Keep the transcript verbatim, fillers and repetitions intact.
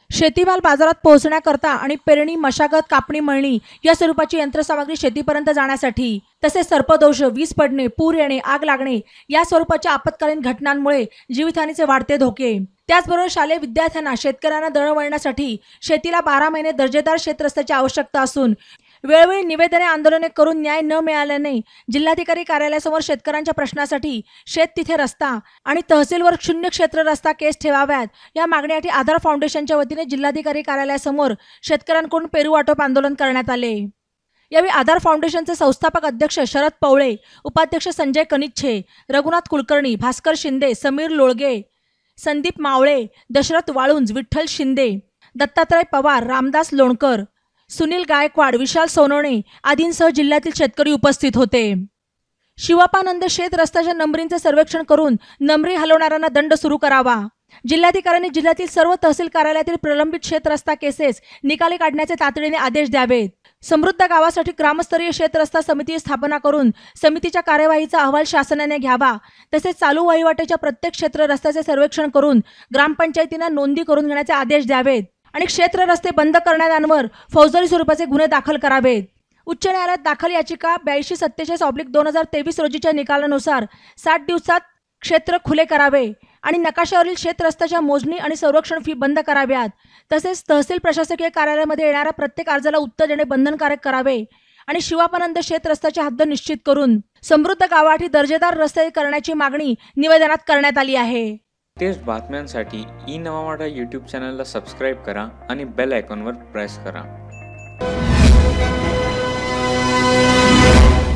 शेतीमाल बाजारात पोहोचण्याकरता आणि पेरणी, मशागत, कापणी, मळणी या स्वरूपाची यंत्रसामग्री शेतीपर्यंत जाण्यासाठी तसेच सर्पदोष, वीज पडणे, पूर येणे, आग लागणे या स्वरूपाच्या आपत्कालीन घटनांमुळे जीवितहानीचे वाढते धोके, त्याचबरोबर शालेय विद्यार्थ्यांना, शेतकऱ्यांना दळणवळणासाठी शेतीला बारा महिने दर्जेदार शेतरस्त्याची आवश्यकता असून वेळोवेळी निवेदने, आंदोलने करून न्याय न मिळाल्याने जिल्हाधिकारी कार्यालयासमोर शेतकऱ्यांच्या प्रश्नासाठी शेत तिथे रस्ता आणि तहसीलवर शून्य क्षेत्र रस्ता केस ठेवाव्यात या मागणीसाठी आधार फाउंडेशनच्या वतीने जिल्हाधिकारी कार्यालयासमोर शेतकऱ्यांकडून पेरू वाटप आंदोलन करण्यात आले। यावेळी आधार फाउंडेशनचे संस्थापक अध्यक्ष शरद पवळे, उपाध्यक्ष संजय कनिच्छे, रघुनाथ कुलकर्णी, भास्कर शिंदे, समीर लोळगे, संदीप मावळे, दशरथ वाळुंज, विठ्ठल शिंदे, दत्तात्रय पवार, रामदास लोणकर, सुनील गायकवाड, विशाल सोनवणे आदींसह जिल्ह्यातील शेतकरी उपस्थित होते। शिवापानंद शेत रस्त्याच्या नंबरींचे सर्वेक्षण करून नंबरी हलवणाऱ्यांना दंड सुरू करावा। जिल्हाधिकाऱ्यांनी जिल्ह्यातील सर्व तहसील कार्यालयातील प्रलंबित शेत रस्ता केसेस निकाली काढण्याचे तातडीने आदेश द्यावेत। समृद्ध गावासाठी ग्रामस्तरीय शेत रस्ता समिती स्थापना करून समितीच्या कार्यवाहीचा अहवाल शासनाने घ्यावा। तसेच चालू वहिवाटीच्या प्रत्येक क्षेत्र रस्त्याचे सर्वेक्षण करून ग्रामपंचायतींना नोंदी करून घेण्याचे आदेश द्यावेत आणि क्षेत्र रस्ते बंद करणाऱ्यांवर फौजदारी स्वरूपाचे गुन्हे दाखल करावेत। उच्च न्यायालयात दाखल याचिका ब्याऐंशी सत्तेचाळीस ऑब्लिक दोन हजार तेवीस रोजीच्या निकालानुसार साठ दिवसात क्षेत्र खुले करावे आणि नकाशावरील शेत रस्त्याच्या मोजणी आणि संरक्षण फी बंद कराव्यात। तसेच तहसील प्रशासकीय कार्यालयामध्ये येणाऱ्या प्रत्येक अर्जाला उत्तर देणे बंधनकारक करावे आणि शिवापानंद शेत रस्त्याचे हद्द निश्चित करून समृद्ध गावासाठी दर्जेदार रस्ते करण्याची मागणी निवेदनात करण्यात आली आहे। लेटेस्ट बातम्यांसाठी ई नवा मराठा यूट्यूब चॅनलला सबस्क्राईब करा आणि बेल आयकॉनवर प्रेस करा।